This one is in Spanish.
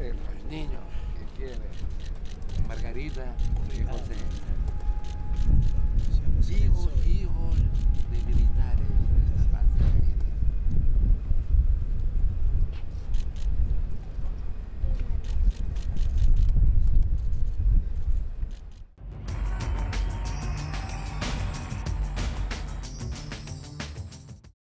los niños que quieren, Margarita y José. Hijo,